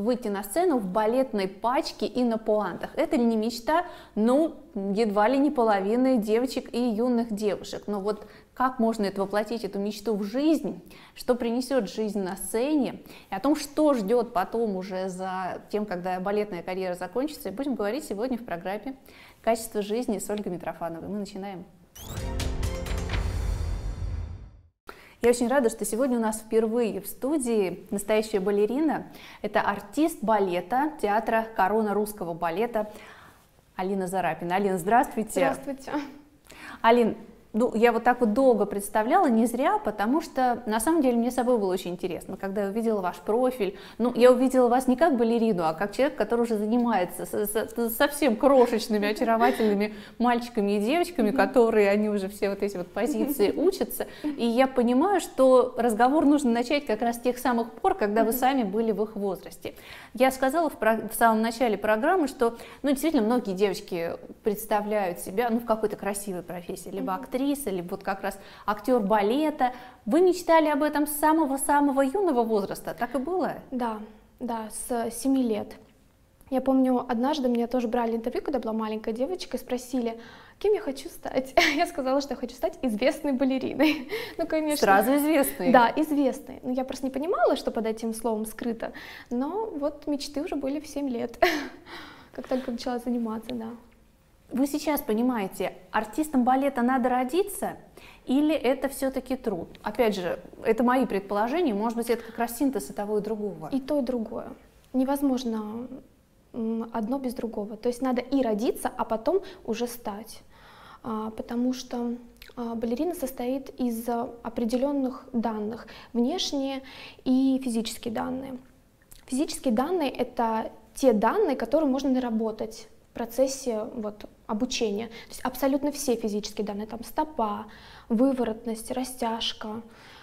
выйти на сцену в балетной пачке и на пуантах. Это ли не мечта? Ну, едва ли не половины девочек и юных девушек. Но вот как можно это воплотить, эту мечту в жизнь, что принесет жизнь на сцене, и о том, что ждет потом уже за тем, когда балетная карьера закончится, и будем говорить сегодня в программе «Качество жизни» с Ольгой Митрофановой. Мы начинаем. Я очень рада, что сегодня у нас впервые в студии настоящая балерина. Это артист балета театра «Корона русского балета» Алина Зарапина. Алина, здравствуйте. Здравствуйте. Алин, ну, я вот так вот долго представляла, не зря, потому что на самом деле мне собой было очень интересно, когда я увидела ваш профиль. Ну, я увидела вас не как балерину, а как человек, который уже занимается совсем крошечными, очаровательными мальчиками и девочками, которые, они уже все вот эти вот позиции учатся. И я понимаю, что разговор нужно начать как раз с тех самых пор, когда вы сами были в их возрасте. Я сказала в самом начале программы, что, ну, действительно, многие девочки представляют себя, ну, в какой-то красивой профессии, либо актриса, либо вот как раз актер балета. Вы мечтали об этом с самого-самого юного возраста, так и было? Да, с 7 лет. Я помню, однажды меня тоже брали интервью, когда была маленькая девочка, и спросили, кем я хочу стать. Я сказала, что я хочу стать известной балериной. Ну, конечно. Сразу известной? Да, известной. Ну, я просто не понимала, что под этим словом скрыто, но вот мечты уже были в 7 лет, как только начала заниматься, да. Вы сейчас понимаете, артистом балета надо родиться или это все-таки труд? Опять же, это мои предположения, может быть, это как раз синтез и того, и другого. И то, и другое. Невозможно одно без другого. То есть надо и родиться, а потом уже стать. Потому что балерина состоит из определенных данных, внешние и физические данные. Физические данные — это те данные, которые можно наработать в процессе вот, обучения. То есть абсолютно все физические данные, там стопа, выворотность, растяжка,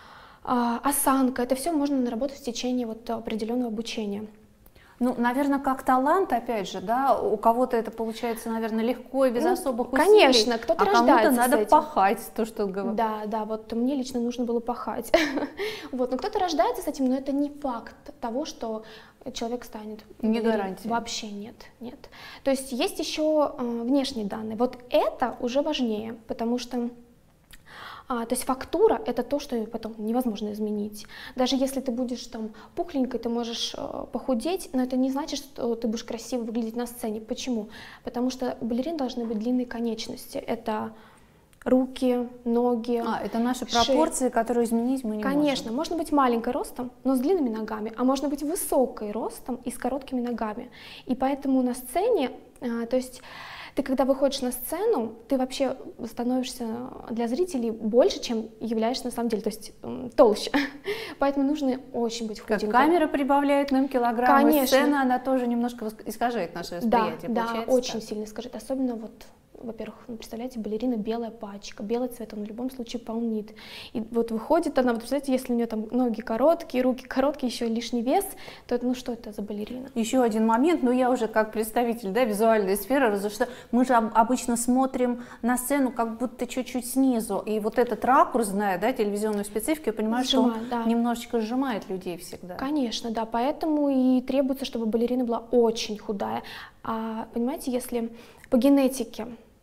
осанка, это все можно наработать в течение вот, определенного обучения. Ну, наверное, как талант, опять же, да, у кого-то это получается, наверное, легко и без особых усилий. Конечно, кто-то рождается кому-то надо с этим. пахать, то, что говорю. Да, вот мне лично нужно было пахать. Вот, но кто-то рождается с этим, но это не факт того, что человек станет. Не гарантия. Вообще нет. То есть есть еще внешние данные. Вот это уже важнее, потому что то есть фактура — это то, что потом невозможно изменить. Даже если ты будешь там пухленькой, ты можешь похудеть, но это не значит, что ты будешь красиво выглядеть на сцене. Почему? Потому что у балерин должны быть длинные конечности. Это руки, ноги, это наши пропорции, которые изменить мы не можем. Конечно, можно быть маленькой ростом, но с длинными ногами, а можно быть высокой ростом и с короткими ногами. И поэтому на сцене, то есть ты, когда выходишь на сцену, ты вообще становишься для зрителей больше, чем являешься на самом деле, то есть толще. Поэтому нужно очень быть худенькой. Как камера прибавляет нам килограммы, Конечно. Сцена, она тоже немножко искажает наше восприятие. Да, очень сильно искажает, особенно вот. Во-первых, представляете, балерина белая пачка, белый цвет, он в любом случае полнит. И вот выходит она, вот представляете, если у нее там ноги короткие, руки короткие, еще лишний вес, то это, ну что это за балерина? Еще один момент, ну я уже как представитель, да, визуальной сферы, потому что мы же обычно смотрим на сцену как будто чуть-чуть снизу, и вот этот ракурс, зная, да, телевизионную специфику, я понимаю, что он немножечко сжимает людей всегда. Конечно, да, поэтому и требуется, чтобы балерина была очень худая. А понимаете, если по генетике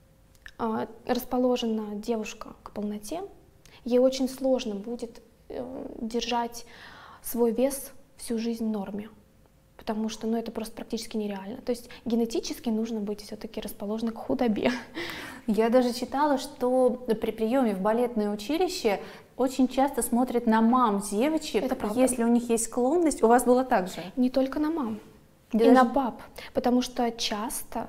расположена девушка к полноте, ей очень сложно будет держать свой вес всю жизнь в норме, потому что, ну, это просто практически нереально. То есть генетически нужно быть все-таки расположенной к худобе. Я даже читала, что при приеме в балетное училище очень часто смотрят на мам девочек, если у них есть склонность. У вас было так же? Не только на мам, и на пап, потому что часто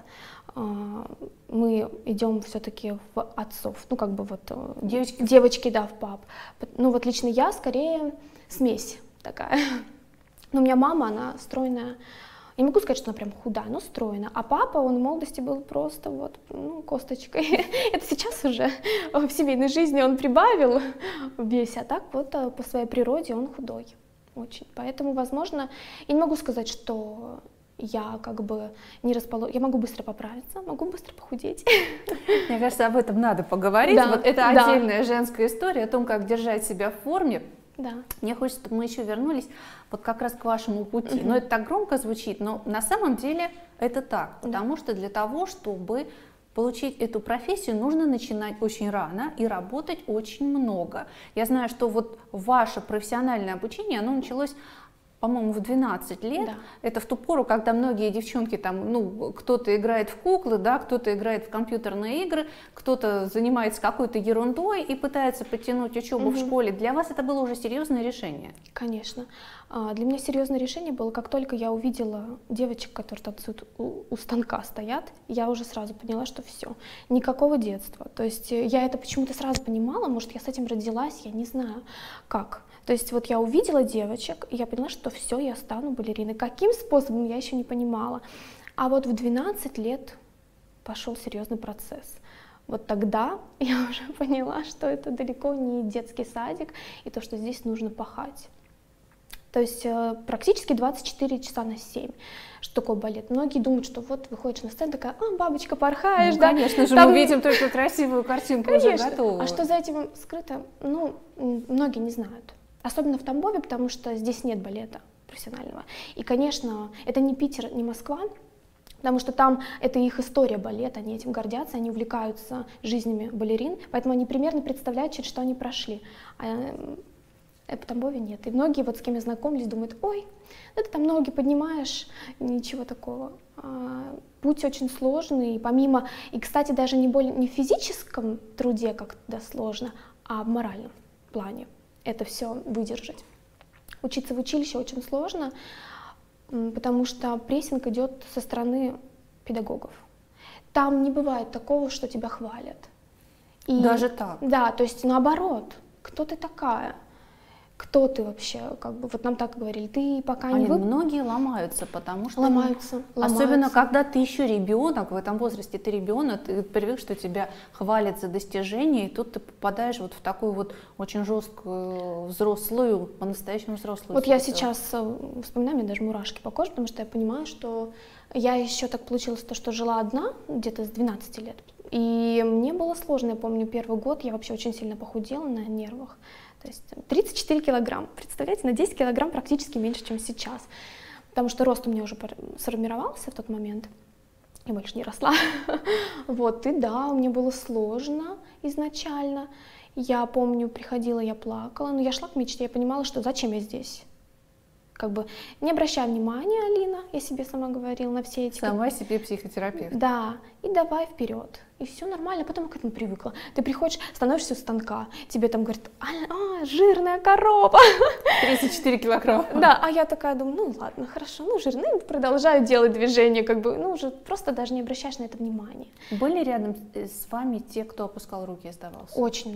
мы идем все-таки в отцов, ну как бы вот девочки, да, в пап. Ну вот лично я скорее смесь такая. Но у меня мама, она стройная. Я не могу сказать, что она прям худая, но стройная. А папа, он в молодости был просто вот, ну, косточкой. Это сейчас уже в семейной жизни он прибавил в весе, а так вот по своей природе он худой очень. Поэтому, возможно, я не могу сказать, что я как бы не расположена, я могу быстро поправиться, могу быстро похудеть. Мне кажется, об этом надо поговорить. Да, вот это отдельная женская история о том, как держать себя в форме. Да. Мне хочется, чтобы мы еще вернулись вот как раз к вашему пути. Но это так громко звучит, но на самом деле это так, потому что для того, чтобы получить эту профессию, нужно начинать очень рано и работать очень много. Я знаю, что вот ваше профессиональное обучение, оно началось, по-моему, в 12 лет. Да. Это в ту пору, когда многие девчонки там, ну, кто-то играет в куклы, да, кто-то играет в компьютерные игры, кто-то занимается какой-то ерундой и пытается подтянуть учебу в школе. Для вас это было уже серьезное решение? Конечно. Для меня серьезное решение было, как только я увидела девочек, которые танцуют у станка стоят, я уже сразу поняла, что все, никакого детства. То есть я это почему-то сразу понимала, может, я с этим родилась, я не знаю как. То есть вот я увидела девочек, и я поняла, что все, я стану балериной. Каким способом, я еще не понимала. А вот в 12 лет пошел серьезный процесс. Вот тогда я уже поняла, что это далеко не детский садик, и то, что здесь нужно пахать. То есть практически 24 часа на 7. Что такое балет? Многие думают, что вот выходишь на сцену, такая, бабочка, порхаешь, ну, да? Конечно же, там... мы видим только красивую картинку, конечно. Уже готовую. А что за этим скрыто, ну, многие не знают. Особенно в Тамбове, потому что здесь нет балета профессионального. И, конечно, это не Питер, не Москва, потому что там это их история балета, они этим гордятся, они увлекаются жизнями балерин, поэтому они примерно представляют, через что они прошли. В Тамбове нет. И многие, вот с кем я знакомлюсь, думают, ой, ну ты там ноги поднимаешь, ничего такого. Путь очень сложный, и помимо, и, кстати, даже не в физическом труде как-то сложно, а в моральном плане это все выдержать. Учиться в училище очень сложно, потому что прессинг идет со стороны педагогов. Там не бывает такого, что тебя хвалят. И, даже так? Да, то есть наоборот, кто ты такая? Кто ты вообще, как бы, вот нам так говорили, ты пока не многие ломаются, потому что... Ломаются. Особенно, когда ты еще ребенок, в этом возрасте ты ребенок, ты привык, что тебя хвалят за достижения, и тут ты попадаешь вот в такую вот очень жесткую взрослую, по-настоящему взрослую Вот ситуацию. Я сейчас вспоминаю, мне даже мурашки по коже, потому что я понимаю, что я еще так получилось, что жила одна где-то с 12 лет, и мне было сложно, я помню, первый год я вообще очень сильно похудела на нервах. То есть 34 килограмм, представляете, на 10 килограмм практически меньше, чем сейчас. Потому что рост у меня уже сформировался в тот момент, я больше не росла. Вот, и да, мне было сложно изначально. Я помню, приходила, я плакала, но я шла к мечте, я понимала, что зачем я здесь. Как бы не обращай внимания, Алина, я себе сама говорила, на все эти... Сама себе психотерапевт. Да, и давай вперед. И все нормально, потом я к этому привыкла. Ты приходишь, становишься у станка, тебе там говорят, жирная корова. 34 килограмма. Да, а я такая думаю, ну ладно, хорошо, ну жирная, продолжаю делать движение, как бы, ну уже просто даже не обращаешь на это внимания. Были рядом с вами те, кто опускал руки и сдавался? Очень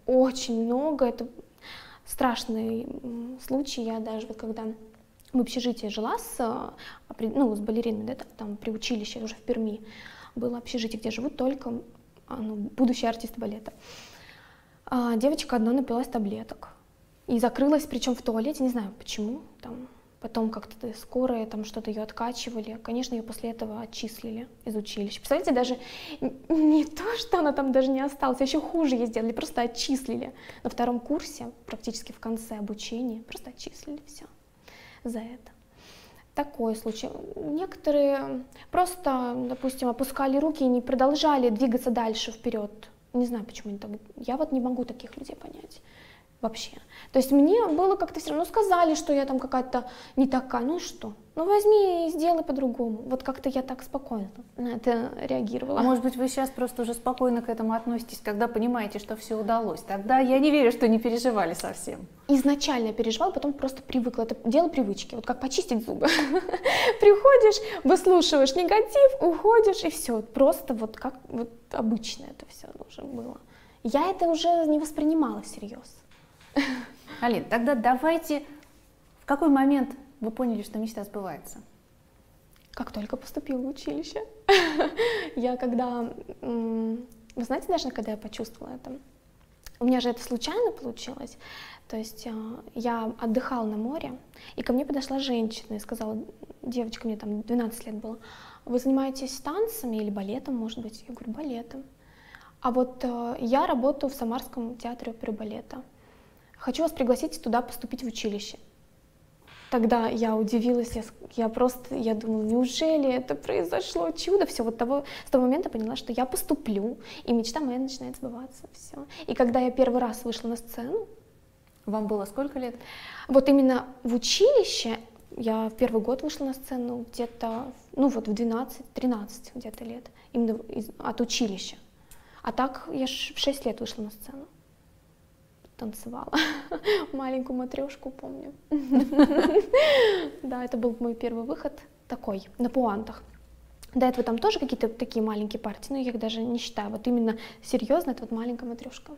много, это страшный случай. Я даже вот когда в общежитии жила с балеринами, да, там при училище уже в Перми, было общежитие, где живут только будущие артисты балета. Девочка одна напилась таблеток и закрылась, причем в туалете, не знаю почему, там, потом как-то скорая там что-то ее откачивали, конечно, ее после этого отчислили из училища. Представляете, даже не то, что она там даже не осталась, а еще хуже ей сделали, просто отчислили. На втором курсе, практически в конце обучения, просто отчислили, все за это. Такой случай. Некоторые просто, допустим, опускали руки и не продолжали двигаться дальше вперед. Не знаю, почему они так. Я вот не могу таких людей понять вообще. То есть мне было как-то все равно, сказали, что я там какая-то не такая, ну и что? Ну возьми и сделай по-другому. Вот как-то я так спокойно на это реагировала. А может быть, вы сейчас просто уже спокойно к этому относитесь, когда понимаете, что все удалось? Тогда я не верю, что не переживали совсем. Изначально я переживала, потом просто привыкла. Это дело привычки, вот как почистить зубы. Приходишь, выслушиваешь негатив, уходишь, и все. Просто вот как вот обычно это все уже было. Я это уже не воспринимала всерьез. Алин, тогда давайте, в какой момент вы поняли, что мечта сбывается? Как только поступила в училище. Я когда, вы знаете, даже когда я почувствовала это, у меня же это случайно получилось, то есть я отдыхала на море, и ко мне подошла женщина и сказала, девочка, мне там 12 лет было, вы занимаетесь танцами или балетом, может быть? Я говорю, балетом. А вот я работаю в Самарском театре оперы и балета. хочу вас пригласить туда поступить в училище. Тогда я удивилась, я думала, неужели это произошло чудо? Все, с того момента поняла, что я поступлю, и мечта моя начинает сбываться. Все. И когда я первый раз вышла на сцену... Вам было сколько лет? Вот именно в училище я в первый год вышла на сцену где-то, в 12-13 где-то лет, именно от училища. А так я в 6 лет вышла на сцену. Танцевала. Маленькую матрешку, помню. Да, это был мой первый выход такой, на пуантах. До этого там тоже какие-то такие маленькие партии, но я их даже не считаю. Вот именно серьезно, это вот маленькая матрешка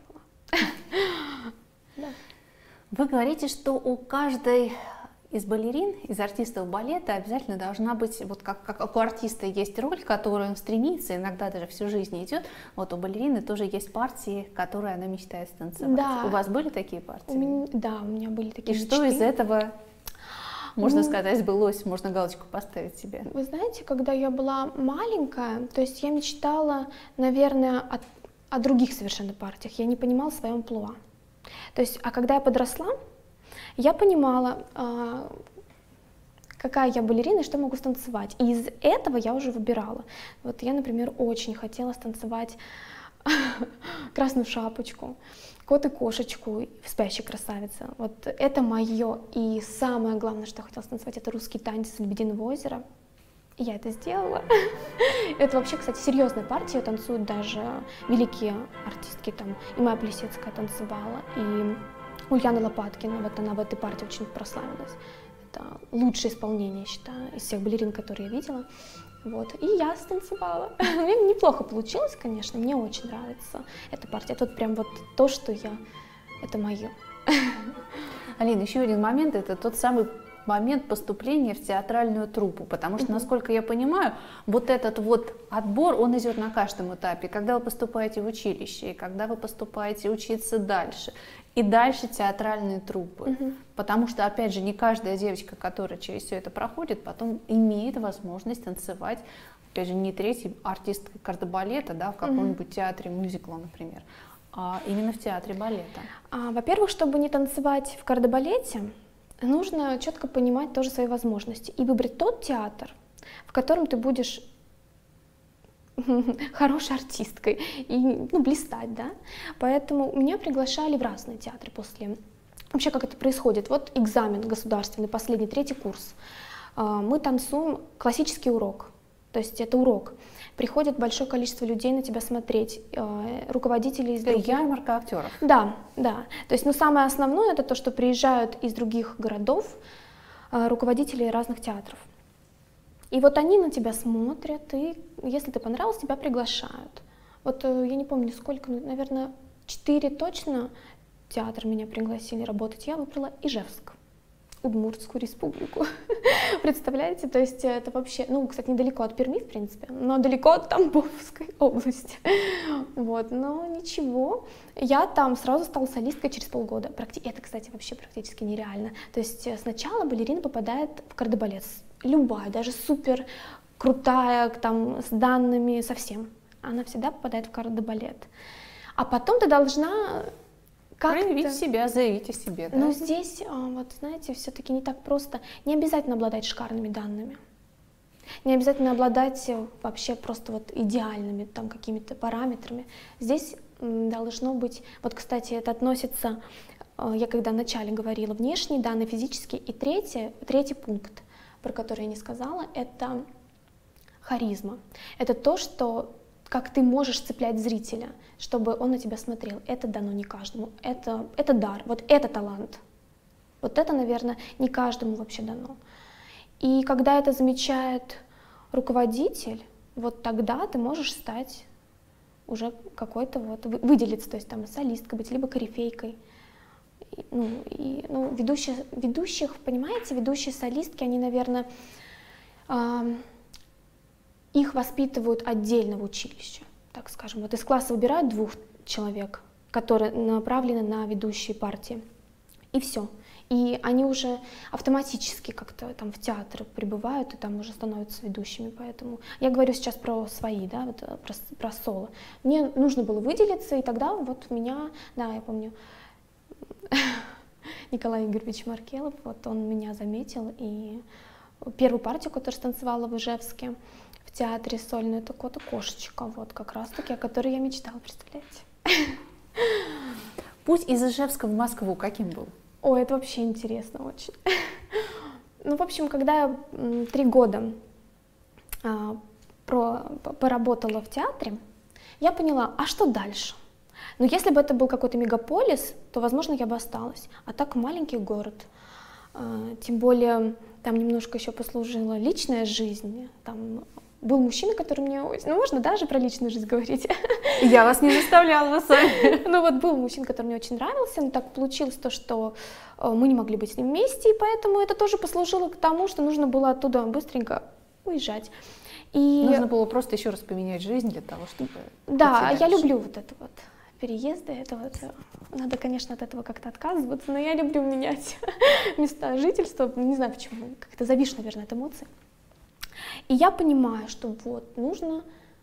была. Вы говорите, что у каждой из балерин, из артистов балета обязательно должна быть, вот как у артиста есть роль, к которой он стремится, иногда даже всю жизнь идет, вот у балерины тоже есть партии, которые она мечтает станцевать. Да. У вас были такие партии? Да, у меня были такие мечты. И что из этого, можно сказать, сбылось, можно галочку поставить себе? Вы знаете, когда я была маленькая, то есть я мечтала, наверное, о других совершенно партиях, я не понимала своего амплуа. То есть, а когда я подросла, я понимала, какая я балерина и что могу станцевать. И из этого я уже выбирала. Вот я, например, очень хотела станцевать «Красную шапочку», «Кот и кошечку», «Спящая красавица». Вот это мое. И самое главное, что я хотела станцевать, это русский танец «Лебединого озера». И я это сделала. Это вообще, кстати, серьезная партия, танцуют даже великие артистки, там, и Майя Плисецкая танцевала, и Ульяна Лопаткина, вот она в этой партии очень прославилась. Это лучшее исполнение, я считаю, из всех балерин, которые я видела. Вот. И я станцевала. Мне неплохо получилось, конечно, мне очень нравится эта партия. Это вот прям вот то, что это мое. Алина, еще один момент, это тот самый момент поступления в театральную труппу, потому что, насколько я понимаю, вот этот вот отбор, он идет на каждом этапе, когда вы поступаете в училище, и когда вы поступаете учиться дальше, и дальше театральные труппы, потому что, опять же, не каждая девочка, которая через все это проходит, потом имеет возможность танцевать, опять же, не третий артист кардебалета, да, в каком-нибудь театре мюзикла, например, а именно в театре балета. Во-первых, чтобы не танцевать в кардебалете, нужно четко понимать тоже свои возможности и выбрать тот театр, в котором ты будешь хорошей артисткой и блистать, да. Поэтому меня приглашали в разные театры после. Вообще, как это происходит? Вот экзамен государственный, последний, 3-й курс. Мы танцуем классический урок, то есть это урок. Приходит большое количество людей на тебя смотреть, руководители из других... Ярмарка актеров. Да. То есть, самое основное это то, что приезжают из других городов руководители разных театров. И вот они на тебя смотрят, и если ты понравился, тебя приглашают. Вот я не помню сколько, наверное, 4 точно театра меня пригласили работать. Я выбрала Ижевск, Удмуртскую республику. Представляете? То есть это вообще, кстати, недалеко от Перми, в принципе, но далеко от Тамбовской области. Вот, но ничего. Я там сразу стала солисткой через полгода. Это, кстати, вообще практически нереально. То есть сначала балерина попадает в кардебалет. Любая, даже супер крутая, там, с данными, совсем. Она всегда попадает в кардебалет. А потом ты должна... Проявить себя, заявить о себе. Да? Но здесь, вот знаете, все-таки не так просто. Не обязательно обладать шикарными данными. Не обязательно обладать вообще просто вот идеальными там какими-то параметрами. Здесь должно быть, вот, кстати, это относится, я когда вначале говорила, внешние данные, физические. И третий пункт, про который я не сказала, это харизма. Это то, что... как ты можешь цеплять зрителя, чтобы он на тебя смотрел. Это дано не каждому. Это дар, вот это талант. Вот это, наверное, не каждому вообще дано. И когда это замечает руководитель, вот тогда ты можешь стать уже какой-то вот, выделиться, то есть там солисткой быть, либо корифейкой. Ведущих, понимаете, ведущие солистки, они, наверное, их воспитывают отдельно в училище, так скажем. Вот из класса выбирают 2 человек, которые направлены на ведущие партии, и все. И они уже автоматически как-то там в театр прибывают и там уже становятся ведущими. Поэтому я говорю сейчас про свои, да, вот про соло. Мне нужно было выделиться, и тогда вот меня, да, я помню, Николай Игоревич Маркелов, вот он меня заметил, и первую партию, которую станцевала в Ижевске, в театре сольную, это «Кот и кошечка», вот как раз-таки, о которой я мечтала, представляете? Путь из Ижевска в Москву каким был? Ой, это вообще интересно очень. Ну, в общем, когда я 3 года поработала в театре, я поняла, а что дальше? Ну, если бы это был какой-то мегаполис, то, возможно, я бы осталась. А так маленький город. Тем более, там немножко еще послужила личная жизнь. Там был мужчина, который мне... Ну, можно даже про личную жизнь говорить? Я вас не заставляла, вы сами. Ну, вот был мужчина, который мне очень нравился, но так получилось то, что мы не могли быть с ним вместе, и поэтому это тоже послужило к тому, что нужно было оттуда быстренько уезжать. И... Нужно было просто еще раз поменять жизнь для того, чтобы... Да, я люблю вот это вот. Переезды, это вот, надо, конечно, от этого как-то отказываться, но я люблю менять места жительства, не знаю почему, как-то зависшь, наверное, от эмоций. И я понимаю, что вот нужно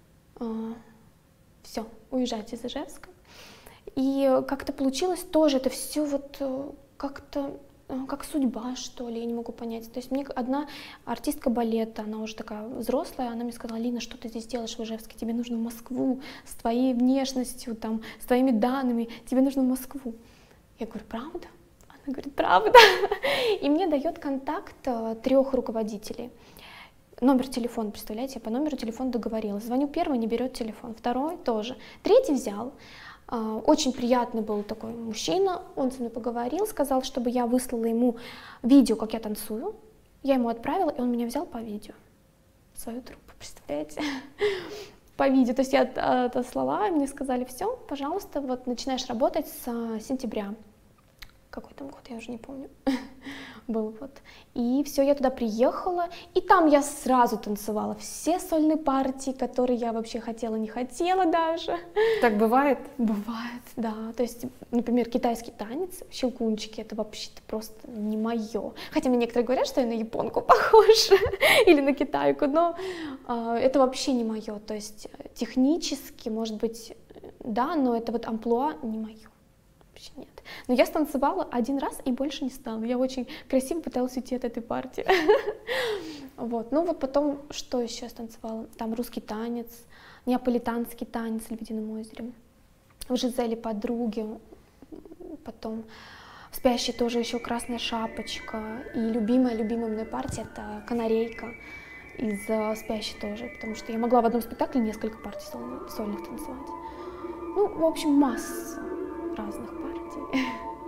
все, уезжать из Ижевска. И как-то получилось тоже, это все вот как-то как судьба, что ли, я не могу понять. То есть мне одна артистка балета, она уже такая взрослая, она мне сказала: Лина, что ты здесь делаешь в Ижевске? Тебе нужно в Москву с твоей внешностью, там, с твоими данными, тебе нужно в Москву. Я говорю: правда? Она говорит: правда. И мне дает контакт 3 руководителей. Номер телефона, представляете, я по номеру телефона договорилась. Звоню первый, не берет телефон, второй тоже. Третий взял. Очень приятный был такой мужчина, он со мной поговорил, сказал, чтобы я выслала ему видео, как я танцую. Я ему отправила, и он меня взял по видео. Свою труппу, представляете? По видео. То есть я отослала, и мне сказали: все, пожалуйста, вот начинаешь работать с сентября. Какой там год, я уже не помню. Был вот. И все, я туда приехала, и там я сразу танцевала все сольные партии, которые я вообще хотела, не хотела даже. Так бывает? Бывает, да. То есть, например, китайский танец, щелкунчики, это вообще-то просто не мое. Хотя мне некоторые говорят, что я на японку похожа или на китайку, но это вообще не мое. То есть технически, может быть, да, но это вот амплуа не мое. Вообще нет. Но я станцевала 1 раз и больше не стала. Я очень красиво пыталась уйти от этой партии. Вот. Ну вот потом, что еще я станцевала? Там русский танец, неаполитанский танец в «Лебедином озере», в «Жизели подруги», потом «Спящий» тоже еще «Красная шапочка». И любимая мной партия — это «Канарейка» из «Спящей» тоже, потому что я могла в одном спектакле несколько партий сольных танцевать. Ну, в общем, масса разных партий.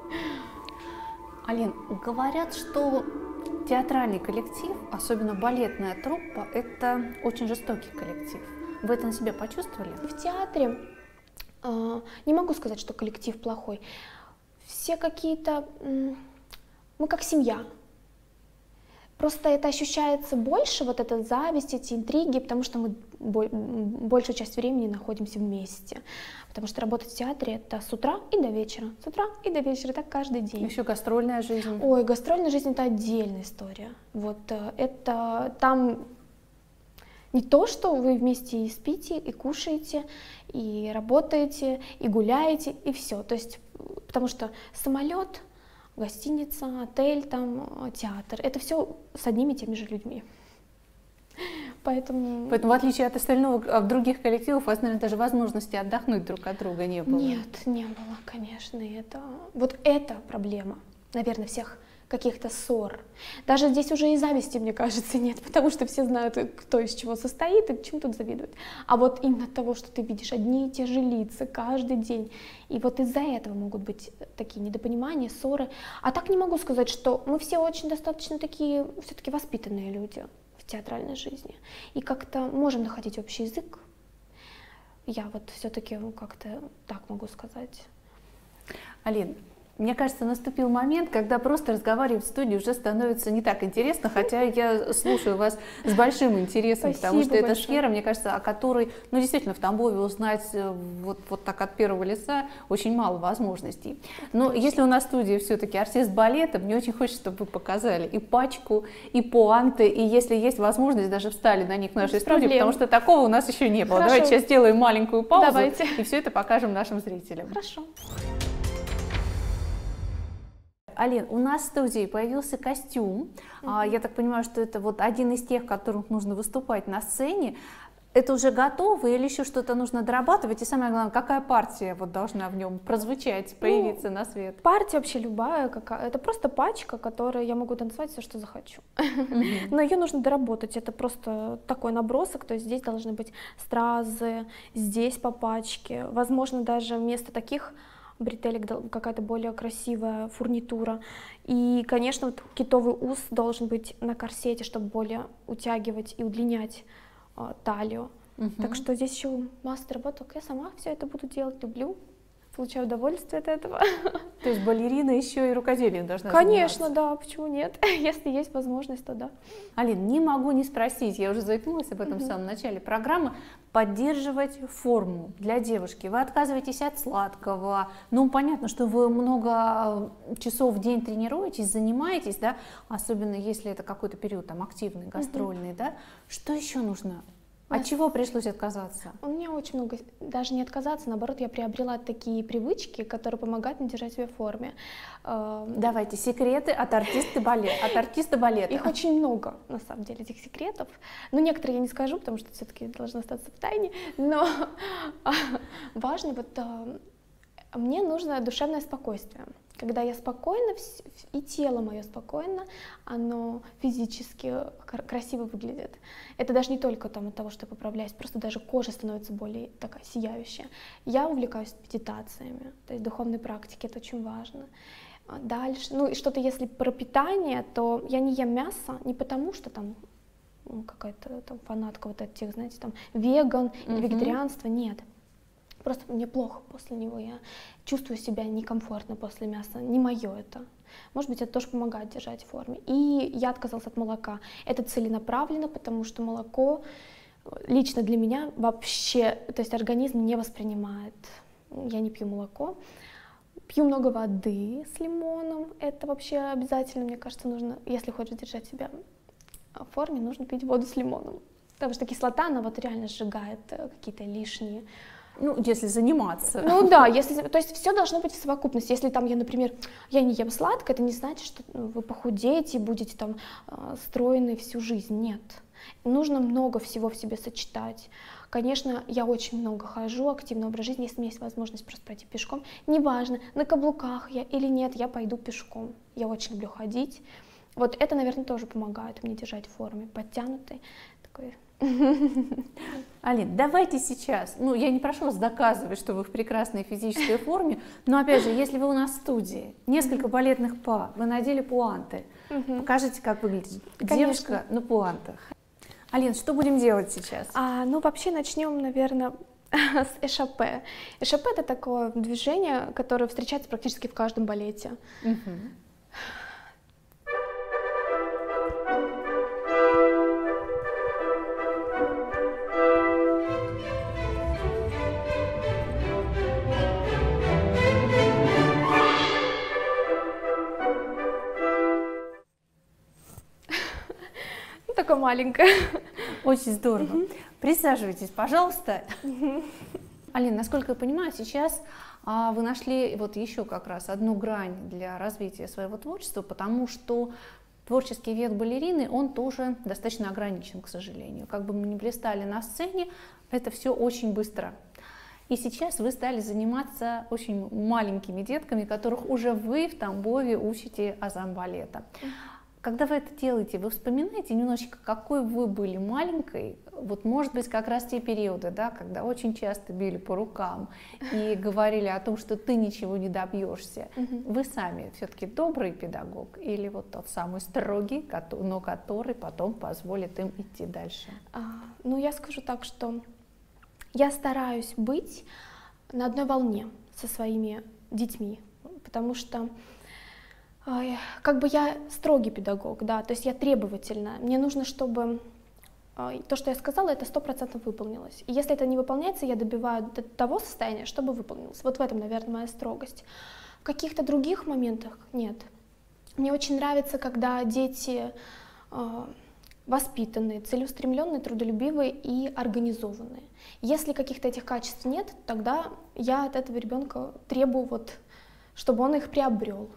Алин, говорят, что театральный коллектив, особенно балетная труппа, это очень жестокий коллектив. Вы это на себя почувствовали? В театре не могу сказать, что коллектив плохой. Все какие-то... Мы как семья. Просто это ощущается больше, вот эта зависть, эти интриги, потому что мы большую часть времени находимся вместе. Потому что работать в театре — это с утра и до вечера. С утра и до вечера, так каждый день. Еще гастрольная жизнь. Ой, гастрольная жизнь — это отдельная история. Вот это там не то, что вы вместе и спите, и кушаете, и работаете, и гуляете, и все. То есть, потому что самолет, гостиница, отель, там, театр — это все с одними и теми же людьми. Поэтому, в отличие от остального, от других коллективов, у вас, наверное, даже возможности отдохнуть друг от друга не было. Нет, не было, конечно. Вот это проблема, наверное, всех каких-то ссор. Даже здесь уже и зависти, мне кажется, нет, потому что все знают, кто из чего состоит и чем тут завидует. А вот именно от того, что ты видишь одни и те же лица каждый день, и вот из-за этого могут быть такие недопонимания, ссоры. А так не могу сказать, что мы все очень достаточно такие, все-таки воспитанные люди в театральной жизни, и как-то можем находить общий язык. Я вот все-таки как-то так могу сказать. Алин, мне кажется, наступил момент, когда просто разговаривать в студии уже становится не так интересно, хотя я слушаю вас с большим интересом. Спасибо потому что большое. Это сфера, мне кажется, о которой, ну, действительно, в Тамбове узнать вот так от первого лица очень мало возможностей. Но точно. Если у нас в студии все-таки артист балета, мне очень хочется, чтобы вы показали и пачку, и пуанты, и если есть возможность, даже встали на них в нашей студии, потому что такого у нас еще не было. Хорошо. Давайте сейчас сделаем маленькую паузу. Давайте. И все это покажем нашим зрителям. Хорошо. Алин, у нас в студии появился костюм. Я так понимаю, что это вот один из тех, в которых нужно выступать на сцене. Это уже готово или еще что-то нужно дорабатывать? И самое главное, какая партия вот должна в нем прозвучать, появиться на свет? Партия вообще любая, это просто пачка, которой я могу танцевать все, что захочу. Но ее нужно доработать, это просто такой набросок, то есть здесь должны быть стразы, здесь по пачке, возможно, даже вместо таких бретелек какая-то более красивая фурнитура. И, конечно, вот китовый ус должен быть на корсете, чтобы более утягивать и удлинять талию. Так что здесь еще масса доработок. Я сама все это буду делать, люблю, получаю удовольствие от этого. То есть балерина еще и рукоделием должна Конечно, заниматься? да, почему нет? Если есть возможность, то да. Алин, не могу не спросить, я уже заикнулась об этом в самом начале программы, поддерживать форму для девушки. Вы отказываетесь от сладкого, ну понятно, что вы много часов в день тренируетесь, занимаетесь, да, особенно если это какой-то период там активный, гастрольный, да, что еще нужно? От чего пришлось отказаться? У меня очень много, даже не отказаться, наоборот, я приобрела такие привычки, которые помогают мне держать себя в форме. Давайте, секреты от артиста балета. Их очень много, на самом деле, этих секретов. Но некоторые я не скажу, потому что все-таки должно остаться в тайне. Но важно, вот мне нужно душевное спокойствие. Когда я спокойна, и тело мое спокойно, оно физически красиво выглядит. Это даже не только там, от того, что я поправляюсь, просто даже кожа становится более такая сияющая. Я увлекаюсь медитациями, то есть духовной практикой, это очень важно. Дальше, ну и что-то если про питание, то я не ем мясо не потому, что там какая-то там фанатка вот этих, знаете, там веган или вегетарианство, нет. Просто мне плохо после него, я чувствую себя некомфортно после мяса, не мое это. Может быть, это тоже помогает держать в форме. И я отказалась от молока. Это целенаправленно, потому что молоко лично для меня вообще, то есть организм не воспринимает. Я не пью молоко. Пью много воды с лимоном, это вообще обязательно, мне кажется, нужно, если хочешь держать себя в форме, нужно пить воду с лимоном. Потому что кислота, она вот реально сжигает какие-то лишние. Ну, если заниматься. Ну да, то есть все должно быть в совокупности. Если там я, например, я не ем сладкое, это не значит, что вы похудеете и будете там стройны всю жизнь. Нет. Нужно много всего в себе сочетать. Конечно, я очень много хожу, активный образ жизни, если у меня есть возможность просто пойти пешком. Неважно, на каблуках я или нет, я пойду пешком. Я очень люблю ходить. Вот это, наверное, тоже помогает мне держать в форме, подтянутой. Такой... Алин, давайте сейчас, ну я не прошу вас доказывать, что вы в прекрасной физической форме, но опять же, если вы у нас в студии, несколько балетных па, вы надели пуанты, покажите, как выглядит девушка на пуантах. Алин, что будем делать сейчас? Ну вообще начнем, наверное, с эшапе. Эшапе — это такое движение, которое встречается практически в каждом балете. Такая маленькая. Очень здорово. Присаживайтесь, пожалуйста. Алина, насколько я понимаю, сейчас вы нашли вот еще как раз одну грань для развития своего творчества, потому что творческий век балерины, он тоже достаточно ограничен, к сожалению. Как бы мы ни блистали на сцене, это все очень быстро. И сейчас вы стали заниматься очень маленькими детками, которых уже вы в Тамбове учите азам балета. Когда вы это делаете, вы вспоминаете немножечко, какой вы были маленькой, вот может быть как раз те периоды, да, когда очень часто били по рукам и говорили о том, что ты ничего не добьешься. Вы сами все-таки добрый педагог или вот тот самый строгий, но который потом позволит им идти дальше? Ну я скажу так, что я стараюсь быть на одной волне со своими детьми, потому что как бы я строгий педагог, да, то есть я требовательна. Мне нужно, чтобы то, что я сказала, это 100% выполнилось. И если это не выполняется, я добиваю до того состояния, чтобы выполнилось. Вот в этом, наверное, моя строгость. В каких-то других моментах нет. Мне очень нравится, когда дети воспитанные, целеустремленные, трудолюбивые и организованные. Если каких-то этих качеств нет, тогда я от этого ребенка требую, вот, чтобы он их приобрел.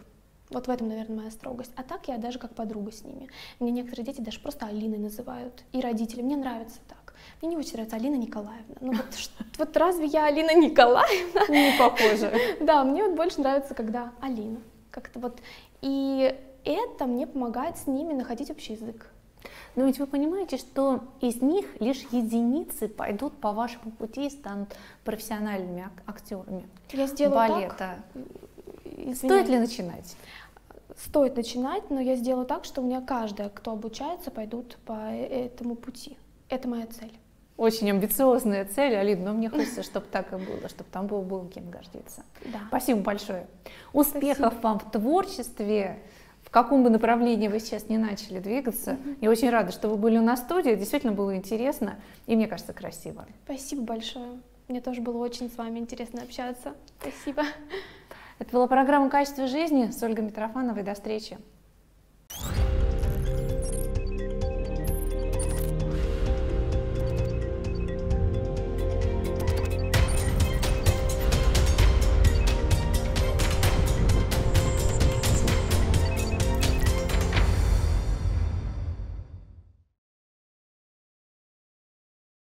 Вот в этом, наверное, моя строгость. А так я даже как подруга с ними. Мне некоторые дети даже просто Алиной называют. И родители. Мне нравится так. Мне не очень нравится Алина Николаевна. Ну вот разве я Алина Николаевна? Не похоже. Да, мне вот больше нравится, когда Алина. Как-то вот. И это мне помогает с ними находить общий язык. Но ведь вы понимаете, что из них лишь единицы пойдут по вашему пути и станут профессиональными актерами Я сделаю балета. Так. Стоит ли начинать? Стоит начинать, но я сделаю так, что у меня каждая, кто обучается, пойдут по этому пути. Это моя цель. Очень амбициозная цель, Алина, но мне хочется, чтобы так и было, чтобы там было кем гордиться. Да. Спасибо большое. Успехов Спасибо. вам в творчестве, в каком бы направлении вы сейчас не начали двигаться. Я очень рада, что вы были у нас в студии, действительно было интересно и, мне кажется, красиво. Спасибо большое. Мне тоже было очень с вами интересно общаться. Спасибо. Это была программа «Качество жизни» с Ольгой Митрофановой. До встречи.